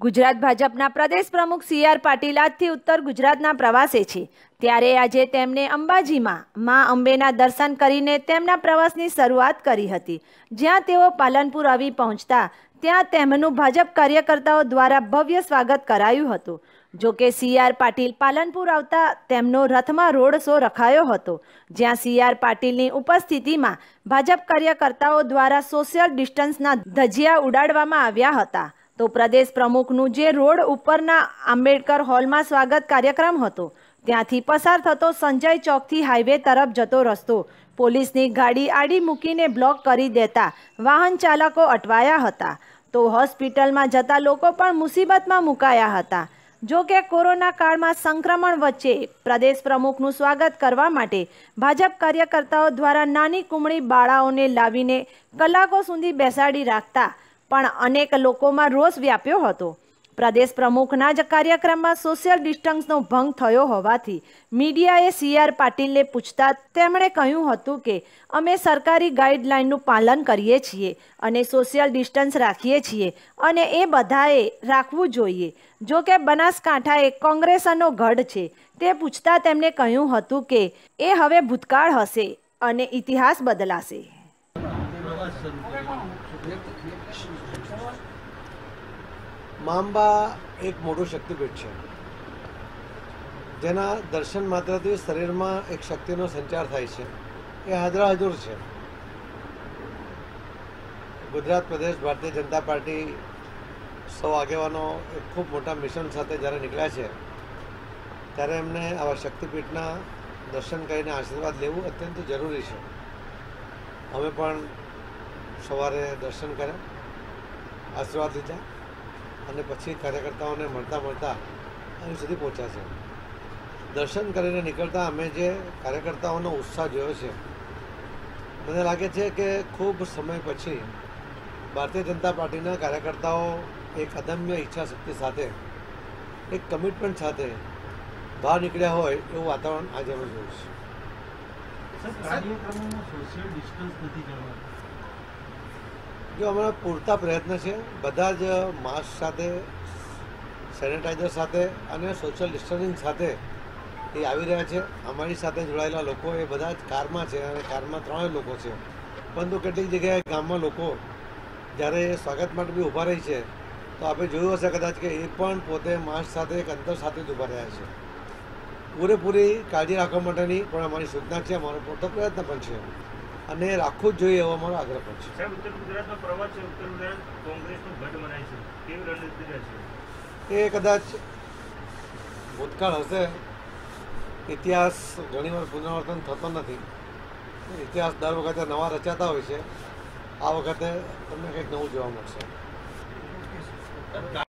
ગુજરાત ભાજપના પ્રદેશ પ્રમુખ સી.આર. પાટીલ આજથી ઉત્તર ગુજરાતના પ્રવાસે છે। ત્યારે આજે તેમણે અંબાજીમાં મા અંબેના દર્શન કરીને તેમના પ્રવાસની શરૂઆત કરી હતી। જ્યાં તેઓ પાલનપુર આવી પહોંચતા ત્યાં તેમનું ભાજપ કાર્યકર્તાઓ દ્વારા ભવ્ય સ્વાગત કરાયું હતું। જો કે સી.આર. પાટીલ પાલનપુર આવતા તેમનો રથમાં રોડ શો રખાયો હતો, જ્યાં સી.આર. પાટીલની ઉપસ્થિતિમાં ભાજપ કાર્યકર્તાઓ દ્વારા સોશિયલ ડિસ્ટન્સના ધજિયા ઉડાડવામાં આવ્યા હતા। તો પ્રદેશ પ્રમુખનું જે રોડ ઉપરના આંબેડકર હોલમાં સ્વાગત કાર્યક્રમ હતો, ત્યાંથી પસાર થતો સંજય ચોકથી હાઈવે તરફ જતો રસ્તો પોલીસની ગાડી આડી મૂકીને બ્લોક કરી દેતા વાહન ચાલકો અટવાયા હતા। તો હોસ્પિટલમાં જતા લોકો પણ મુસીબતમાં મુકાયા હતા। જો કે કોરોના કાળમાં સંક્રમણ વચ્ચે પ્રદેશ પ્રમુખનું સ્વાગત કરવા માટે ભાજપ કાર્યકર્તાઓ દ્વારા નાની કુમળી બાળાઓને લાવીને કલાકો સુધી બેસાડી રાખતા પણ અનેક લોકોમાં રોષ વ્યાપ્યો હતો। પ્રદેશ પ્રમુખના જ કાર્યક્રમમાં સોશિયલ ડિસ્ટન્સનો ભંગ થયો હોવાથી મીડિયાએ સી.આર. પાટીલને પૂછતા તેમણે કહ્યું હતું કે અમે સરકારી ગાઈડલાઇનનું પાલન કરીએ છીએ અને સોશિયલ ડિસ્ટન્સ રાખીએ છીએ અને એ બધાએ રાખવું જોઈએ। જો કે બનાસકાંઠા એ કોંગ્રેસનો ગઢ છે તે પૂછતા તેમણે કહ્યું હતું કે એ હવે ભૂતકાળ હશે અને ઇતિહાસ બદલાશે। मांबा एक मोटो शक्तिपीठ है, जेना दर्शन मात्रथी शरीर में एक शक्तिनो संचार थाय छे। ए हाजराहजूर है। गुजरात प्रदेश भारतीय जनता पार्टी सौ आगेवानो एक खूब मोटा मिशन साथे ज्यारे निकळ्या छे त्यारे एमने आवा शक्तिपीठना दर्शन करीने आशीर्वाद लेवुं अत्यंत जरूरी है। अमे पण सवारे दर्शन कर्या, आशीर्वाद लीधा અને પછી કાર્યકર્તાઓને મળતા અહીં સુધી પહોંચ્યા છે। દર્શન કરીને નીકળતા અમે જે કાર્યકર્તાઓનો ઉત્સાહ જોયો છે, મને લાગે છે કે ખૂબ સમય પછી ભારતીય જનતા પાર્ટીના કાર્યકર્તાઓ એક અદમ્ય ઈચ્છાશક્તિ સાથે, એક કમિટમેન્ટ સાથે બહાર નીકળ્યા હોય એવું વાતાવરણ આજે અમે જોયું છે। जो हमारा पूरता प्रयत्न है, बधा ज मास्क साथे, सेनेटाइजर साथे अने सोशल डिस्टन्सिंग साथे ये आवी रह्या छे। अमारी साथे जोड़ायेला लोको ए बधा ज कारमां छे अने कारमां 3 लोको छे, परंतु કેટલીક જગ્યાએ ગામમાં લોકો જ્યારે સ્વાગત માટે બી ઊભા રહી છે તો આપણે જોયું હશે કદાચ કે એ પણ પોતે માસ્ક સાથે એક અંતર સાથે જ ઊભા રહ્યા છે। પૂરેપૂરી કાળજી રાખવા માટેની પણ અમારી સૂચના છે, અમારો પૂરતો પ્રયત્ન પણ છે અને રાખવું જ જોઈએ એવો અમારો આગ્રહ પણ છે। સાહેબ, ઉત્તર ગુજરાતનો પ્રવાસ છે, ઉત્તર ગુજરાત કોંગ્રેસનું ગઢ મનાય છે, કેવી રણનીતિ રહેશે? એ કદાચ ભૂતકાળ હશે। ઇતિહાસ ઘણીવાર પુનરાવર્તન થતો નથી। ઇતિહાસ દર વખતે નવા રચાતા હોય છે। આ વખતે તમને કંઈક નવું જોવા મળશે।